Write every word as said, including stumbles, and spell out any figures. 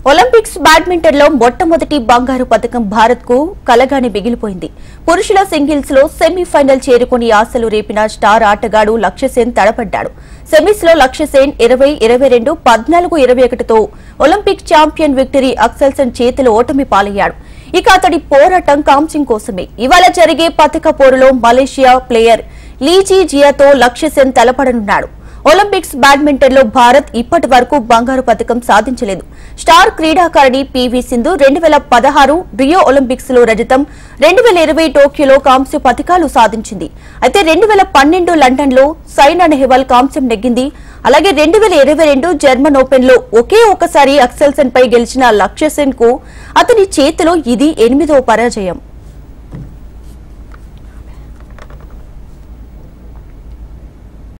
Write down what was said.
Olympics badminton లో మొట్టమొదటి బంగారు పతకం భారత్ కు కలగానే మిగిలిపోయింది. పురుషుల సింగిల్స్ లో సెమీఫైనల్ చేరుకుని ఆశలు రేపిన స్టార్ ఆటగాడు లక్ష్యసేన్ తడపడ్డాడు. సెమీస్ లో లక్ష్యసేన్ ఇరవై ఇరవై రెండు పద్నాలుగు ఇరవై ఒకటితో ఒలింపిక్ ఛాంపియన్ విక్టరీ అక్సెల్సన్ చేతిలో ఓటమి పాలయ్యాడు. ఇక అతడి పోరాటం కాంస్యం కోసమే. ఇవాళ జరిగే పతక పోరులో Malaysia player Lizzie జియాతో Lakshya Sen తలపడనున్నాడు. Olympics badminton లో భారత్ ఇప్పటి వరకు బంగారు పతకం సాధించలేదు. స్టార్ క్రీడాకారిణి పీవీ సింధు రెండు వేల పదహారు రియో ఒలింపిక్స్ లో రజతం, రెండు వేల ఇరవై టోక్యోలో కాంస్య పతకాలు సాధించింది. అయితే రెండు వేల పన్నెండు లండన్ లో సైనా నెహ్వాల్ కాంస్యం నెగ్గింది. అలాగే రెండు వేల ఇరవై రెండు జర్మన్ ఓపెన్ లో ఒకే ఒకసారి అక్సెల్సన్ పై గెలిచిన లక్ష్యసేన్ కు అతని చేతిలో ఇది ఎనిమిదవ పరాజయం.